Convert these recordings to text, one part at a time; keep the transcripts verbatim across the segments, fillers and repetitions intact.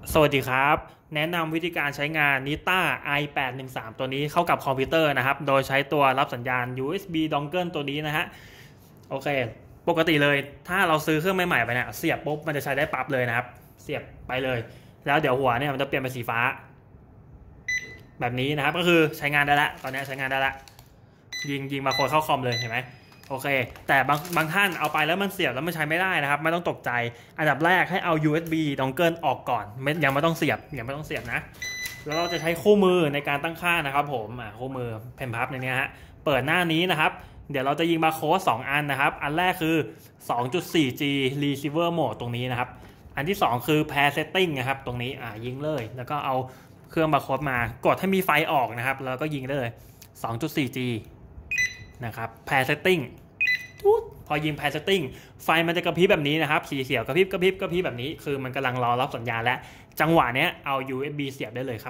สวัสดีครับแนะนำวิธีการใช้งาน นิ ต้า ไอ แปด หนึ่ง สาม ตัวนี้เข้ากับคอมพิวเตอร์นะครับโดยใช้ตัวรับสัญญาณ ยู เอส บี dongle ตัวนี้นะฮะโอเคปกติเลยถ้าเราซื้อเครื่องใหม่ๆไปเนี่ยเสียบปุ๊บมันจะใช้ได้ปั๊บเลยนะครับเสียบไปเลยแล้วเดี๋ยวหัวเนี่ยมันจะเปลี่ยนเป็นสีฟ้าแบบนี้นะครับก็คือใช้งานได้ละตอนนี้ใช้งานได้ละยิงยิงมาโคเข้าคอมเลยเห็นไหมโอเคแต่บางบางท่านเอาไปแล้วมันเสียบแล้วมันใช้ไม่ได้นะครับไม่ต้องตกใจอันดับแรกให้เอา ยู เอส บี dongle ออกก่อนไม่ยังไม่ต้องเสียบยังไม่ต้องเสียบนะแล้วเราจะใช้คู่มือในการตั้งค่านะครับผมอ่าคู่มือเพนพับในนี้ฮะเปิดหน้านี้นะครับเดี๋ยวเราจะยิงบาร์โค้ดสองอันนะครับอันแรกคือ สองจุดสี่จี receiver mode ตรงนี้นะครับอันที่สองคือ pair setting นะครับตรงนี้อ่ายิงเลยแล้วก็เอาเครื่องบาร์โค้ดมากดให้มีไฟออกนะครับแล้วก็ยิงได้เลย สองจุดสี่จี นะครับ pair setting พอยิง pair setting ไฟมันจะกระพริบแบบนี้นะครับสีเขียวกระพริบกระพริบกระพริบแบบนี้คือมันกำลังรอรับสัญญาณและจังหวะนี้เอา ยู เอส บี เสียบได้เลยครับ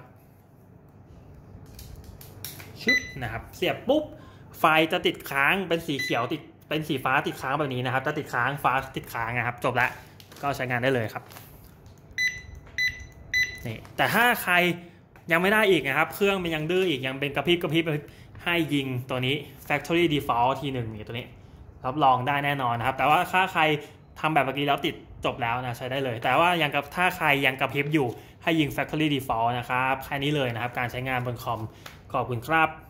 ชึบนะครับเสียบปุ๊บไฟจะติดค้างเป็นสีเขียวติดเป็นสีฟ้าติดค้างแบบนี้นะครับจะติดค้างฟ้าติดค้างนะครับจบละก็ใช้งานได้เลยครับนี่แต่ถ้าใครยังไม่ได้อีกนะครับเครื่องมันยังดื้ออีกยังเป็นกระพริบกระพริบให้ยิงตัวนี้ factory default ทีหนึ่งนี่ตัวนี้รับรองได้แน่นอนนะครับแต่ว่าถ้าใครทำแบบเมื่อกี้แล้วติดจบแล้วนะใช้ได้เลยแต่ว่ายังกับถ้าใครยังกระพริบอยู่ให้ยิง factory default นะครับแค่นี้เลยนะครับการใช้งานบนคอมขอบคุณครับ